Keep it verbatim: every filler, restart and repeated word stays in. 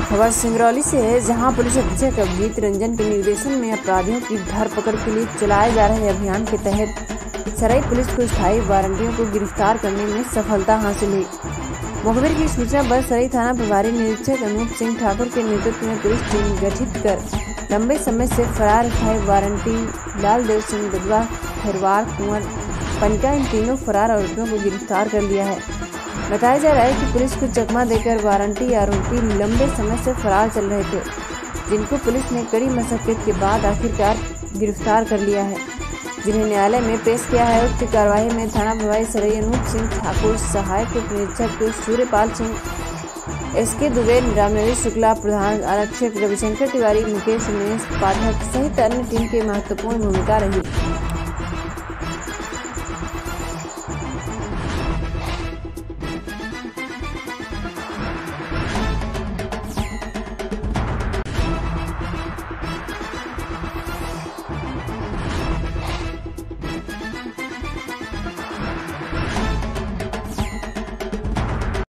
खबर सिंगरौली से है, जहां पुलिस अधीक्षक अभिजीत रंजन के निर्देशन में अपराधियों की धरपकड़ के लिए चलाए जा रहे अभियान के तहत सराय पुलिस को स्थायी वारंटियों को गिरफ्तार करने में सफलता हासिल हुई। मुखबिर की सूचना पर सराय थाना प्रभारी निरीक्षक अनूप सिंह ठाकुर के नेतृत्व में पुलिस टीम गठित कर लंबे समय से फरार स्थायी वारंटी लालदेव सिंह दुधवा, खैरवार, कुंवर, पनिका इन तीनों फरार आरोपियों को गिरफ्तार कर लिया है। बताया जा रहा है कि पुलिस को चकमा देकर वारंटी आरोपी लंबे समय से फरार चल रहे थे, जिनको पुलिस ने कड़ी मशक्कत के बाद आखिरकार गिरफ्तार कर लिया है, जिन्हें न्यायालय में पेश किया है। उक्त कार्यवाही में थाना प्रभारी सराय अनूप सिंह ठाकुर, सहायक उप निरीक्षक सूर्यपाल सिंह, एस के दुबे, रामनवी शुक्ला, प्रधान आरक्षक रविशंकर तिवारी, मुकेश उमेश पाठक सहित अन्य टीम की महत्वपूर्ण भूमिका रही।